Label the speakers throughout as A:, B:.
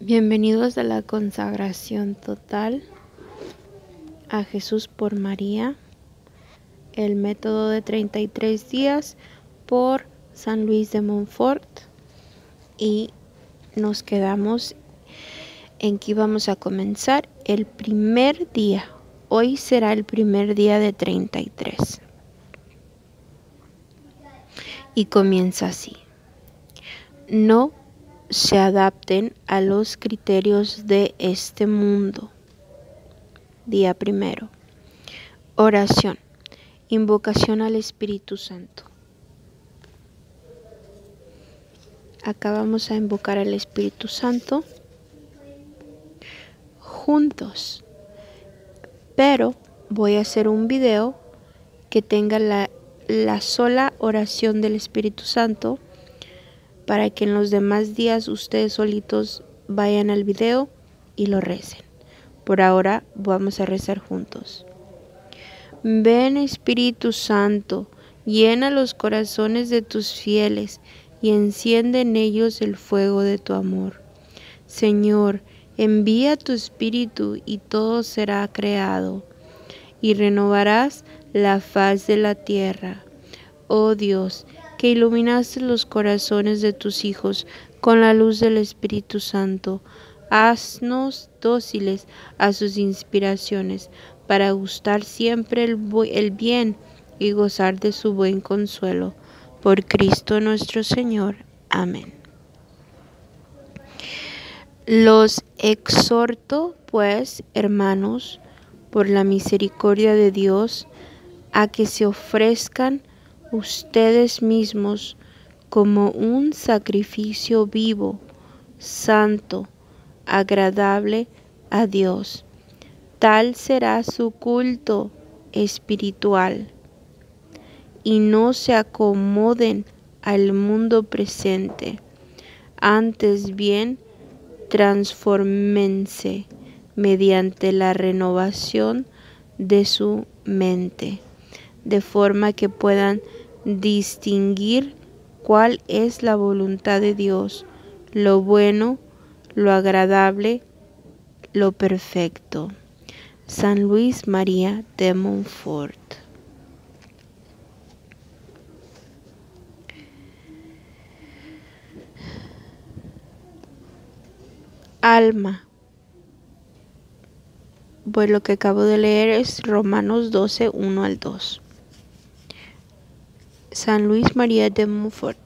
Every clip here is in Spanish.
A: Bienvenidos a la consagración total a Jesús por María, el método de 33 días por San Luis de Montfort, y nos quedamos en que íbamos a comenzar el primer día. Hoy será el primer día de 33 y comienza así: no se adapten a los criterios de este mundo. Día primero. Oración. Invocación al Espíritu Santo. Acá vamos a invocar al Espíritu Santo juntos, pero voy a hacer un video que tenga la sola oración del Espíritu Santo, para que en los demás días ustedes solitos vayan al video y lo recen. Por ahora vamos a rezar juntos. Ven, Espíritu Santo, llena los corazones de tus fieles y enciende en ellos el fuego de tu amor. Señor, envía tu Espíritu y todo será creado, y renovarás la faz de la tierra. Oh Dios, que iluminaste los corazones de tus hijos con la luz del Espíritu Santo, haznos dóciles a sus inspiraciones, para gustar siempre el bien y gozar de su buen consuelo. Por Cristo nuestro Señor. Amén. Los exhorto, pues, hermanos, por la misericordia de Dios, a que se ofrezcan ustedes mismos como un sacrificio vivo, santo, agradable a Dios. Tal será su culto espiritual. Y no se acomoden al mundo presente, antes bien transfórmense mediante la renovación de su mente, de forma que puedan distinguir cuál es la voluntad de Dios, lo bueno, lo agradable, lo perfecto. San Luis María de Montfort. Alma. Pues lo que acabo de leer es Romanos 12, 1 al 2. San Luis María de Montfort.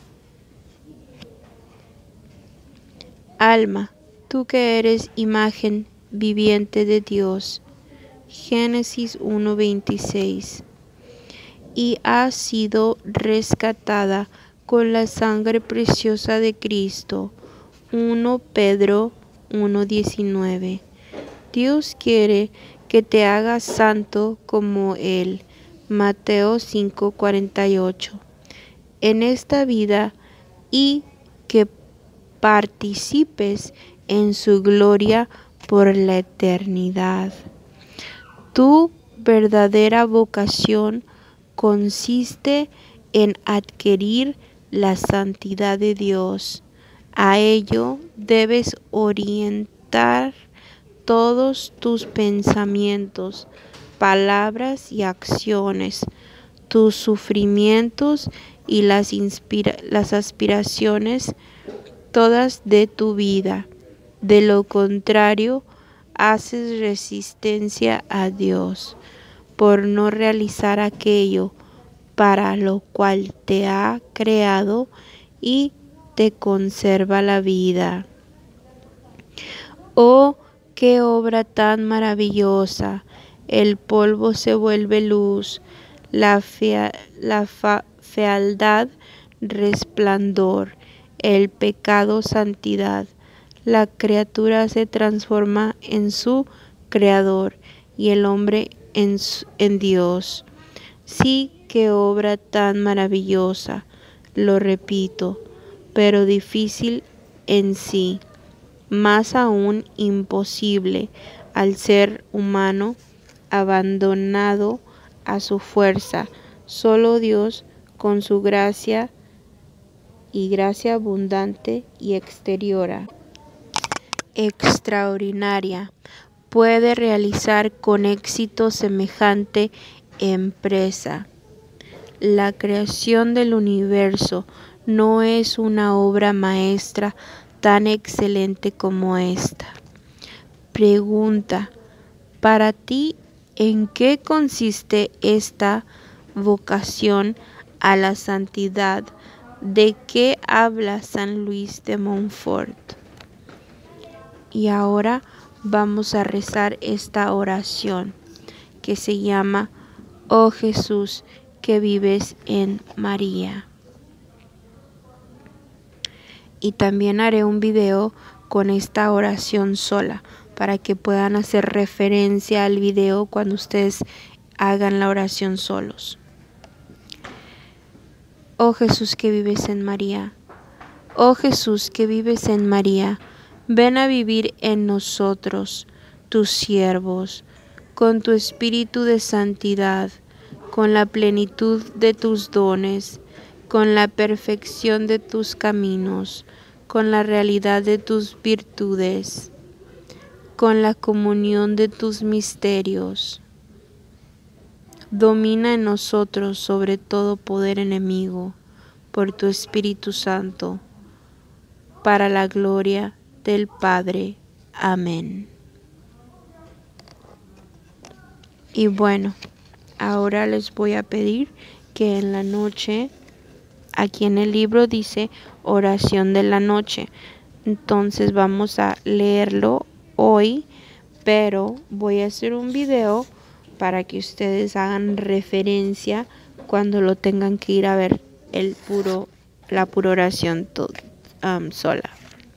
A: Alma, tú que eres imagen viviente de Dios. Génesis 1:26. Y has sido rescatada con la sangre preciosa de Cristo. 1 Pedro 1:19. Dios quiere que te hagas santo como Él. Mateo 5:48. En esta vida, y que participes en su gloria por la eternidad. Tu verdadera vocación consiste en adquirir la santidad de Dios. A ello debes orientar todos tus pensamientos, palabras y acciones, tus sufrimientos y las aspiraciones todas de tu vida. De lo contrario, haces resistencia a Dios por no realizar aquello para lo cual te ha creado y te conserva la vida. Oh, qué obra tan maravillosa. El polvo se vuelve luz, la fealdad resplandor, el pecado santidad. La criatura se transforma en su creador y el hombre en Dios. Sí, qué obra tan maravillosa, lo repito, pero difícil en sí, más aún imposible al ser humano abandonado a su fuerza. Solo Dios, con su gracia y gracia abundante y exteriora, extraordinaria puede realizar con éxito semejante empresa. La creación del universo no es una obra maestra tan excelente como esta. Pregunta: para ti, ¿en qué consiste esta vocación a la santidad de que habla San Luis de Montfort? Y ahora vamos a rezar esta oración que se llama: Oh Jesús, que vives en María. Y también haré un video con esta oración sola para que puedan hacer referencia al video cuando ustedes hagan la oración solos. Oh Jesús, que vives en María. Oh Jesús, que vives en María, ven a vivir en nosotros, tus siervos, con tu espíritu de santidad, con la plenitud de tus dones, con la perfección de tus caminos, con la realidad de tus virtudes, con la comunión de tus misterios. Domina en nosotros sobre todo poder enemigo, por tu Espíritu Santo, para la gloria del Padre. Amén. Y bueno, ahora les voy a pedir que en la noche, aquí en el libro dice oración de la noche, entonces vamos a leerlo hoy, pero voy a hacer un video para que ustedes hagan referencia cuando lo tengan que ir a ver la pura oración sola.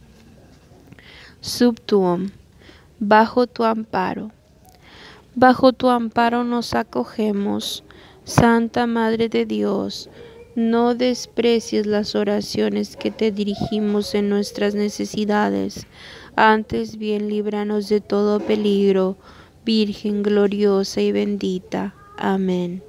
A: Sub tuum, bajo tu amparo. Bajo tu amparo nos acogemos, Santa Madre de Dios. No desprecies las oraciones que te dirigimos en nuestras necesidades, antes bien líbranos de todo peligro, Virgen gloriosa y bendita. Amén.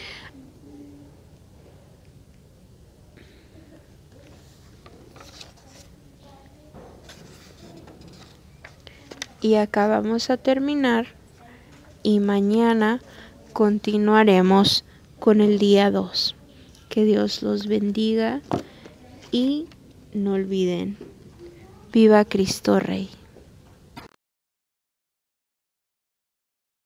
A: Y acá vamos a terminar y mañana continuaremos con el día 2. Que Dios los bendiga y no olviden, viva Cristo Rey.